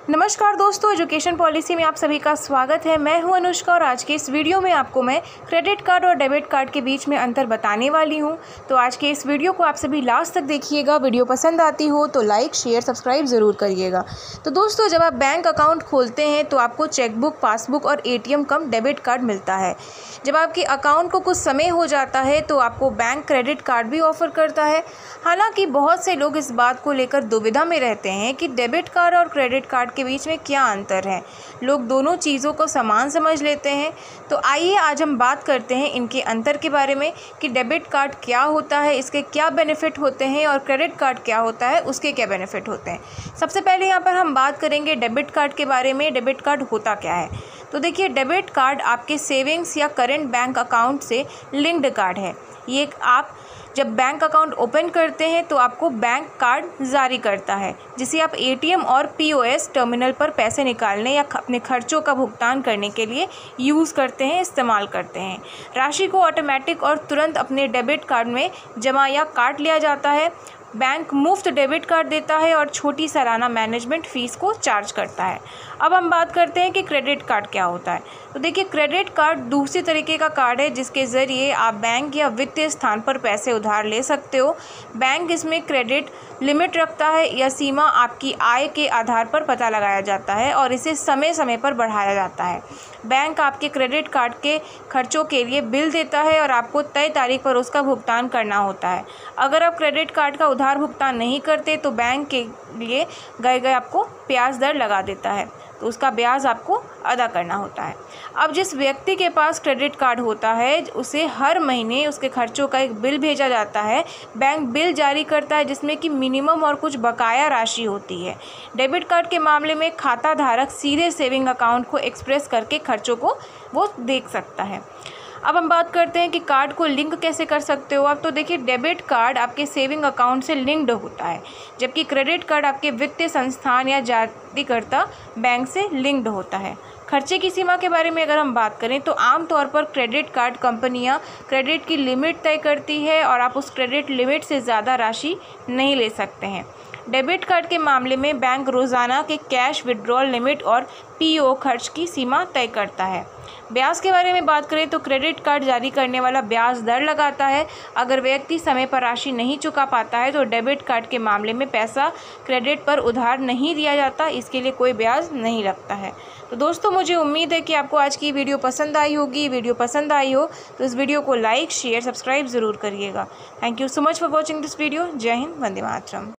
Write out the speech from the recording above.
नमस्कार दोस्तों, education policy में आप सभी का स्वागत है। मैं हूं अनुष्का और आज के इस वीडियो में आपको मैं क्रेडिट कार्ड और डेबिट कार्ड के बीच में अंतर बताने वाली हूं। तो आज के इस वीडियो को आप सभी लास्ट तक देखिएगा। वीडियो पसंद आती हो तो लाइक शेयर सब्सक्राइब ज़रूर करिएगा। तो दोस्तों, जब आप बैंक अकाउंट खोलते हैं तो आपको चेकबुक, पासबुक और ATM कम डेबिट कार्ड मिलता है। जब आपके अकाउंट को कुछ समय हो जाता है तो आपको बैंक क्रेडिट कार्ड भी ऑफ़र करता है। हालांकि बहुत से लोग इस बात को लेकर दुविधा में रहते हैं कि डेबिट कार्ड और क्रेडिट कार्ड के बीच में क्या अंतर है। लोग दोनों चीज़ों को समान समझ लेते हैं। तो आइए आज हम बात करते हैं इनके अंतर के बारे में कि डेबिट कार्ड क्या होता है, इसके क्या बेनिफिट होते हैं और क्रेडिट कार्ड क्या होता है, उसके क्या बेनिफिट होते हैं। सबसे पहले यहाँ पर हम बात करेंगे डेबिट कार्ड के बारे में। डेबिट कार्ड होता क्या है? तो देखिए, डेबिट कार्ड आपके सेविंग्स या करेंट बैंक अकाउंट से लिंक्ड कार्ड है। ये आप जब बैंक अकाउंट ओपन करते हैं तो आपको बैंक कार्ड जारी करता है, जिसे आप ATM और POS टर्मिनल पर पैसे निकालने या अपने खर्चों का भुगतान करने के लिए यूज़ करते हैं, इस्तेमाल करते हैं। राशि को ऑटोमेटिक और तुरंत अपने डेबिट कार्ड में जमा या काट लिया जाता है। बैंक मुफ्त डेबिट कार्ड देता है और छोटी सालाना मैनेजमेंट फ़ीस को चार्ज करता है। अब हम बात करते हैं कि क्रेडिट कार्ड क्या होता है। तो देखिए, क्रेडिट कार्ड दूसरी तरीके का कार्ड है जिसके ज़रिए आप बैंक या वित्तीय स्थान पर पैसे उधार ले सकते हो। बैंक इसमें क्रेडिट लिमिट रखता है या सीमा आपकी आय के आधार पर पता लगाया जाता है और इसे समय समय पर बढ़ाया जाता है। बैंक आपके क्रेडिट कार्ड के खर्चों के लिए बिल देता है और आपको तय तारीख पर उसका भुगतान करना होता है। अगर आप क्रेडिट कार्ड का उधार भुगतान नहीं करते तो बैंक के लिए गए आपको ब्याज दर लगा देता है, तो उसका ब्याज आपको अदा करना होता है। अब जिस व्यक्ति के पास क्रेडिट कार्ड होता है उसे हर महीने उसके खर्चों का एक बिल भेजा जाता है। बैंक बिल जारी करता है जिसमें कि मिनिमम और कुछ बकाया राशि होती है। डेबिट कार्ड के मामले में खाता धारक सीधे सेविंग अकाउंट को एक्सप्रेस करके खर्चों को वो देख सकता है। अब हम बात करते हैं कि कार्ड को लिंक कैसे कर सकते हो आप। तो देखिए, डेबिट कार्ड आपके सेविंग अकाउंट से लिंक्ड होता है, जबकि क्रेडिट कार्ड आपके वित्तीय संस्थान या जारीकर्ता बैंक से लिंक्ड होता है। खर्चे की सीमा के बारे में अगर हम बात करें तो आमतौर पर क्रेडिट कार्ड कंपनियां क्रेडिट की लिमिट तय करती है और आप उस क्रेडिट लिमिट से ज़्यादा राशि नहीं ले सकते हैं। डेबिट कार्ड के मामले में बैंक रोज़ाना के कैश विड्रॉल लिमिट और PO खर्च की सीमा तय करता है। ब्याज के बारे में बात करें तो क्रेडिट कार्ड जारी करने वाला ब्याज दर लगाता है। अगर व्यक्ति समय पर राशि नहीं चुका पाता है तो डेबिट कार्ड के मामले में पैसा क्रेडिट पर उधार नहीं दिया जाता, इसके लिए कोई ब्याज नहीं लगता है। तो दोस्तों, मुझे उम्मीद है कि आपको आज की वीडियो पसंद आई होगी। वीडियो पसंद आई हो तो इस वीडियो को लाइक शेयर सब्सक्राइब ज़रूर करिएगा। Thank you so much for watching this video. जय हिंद, वंदे मातरम।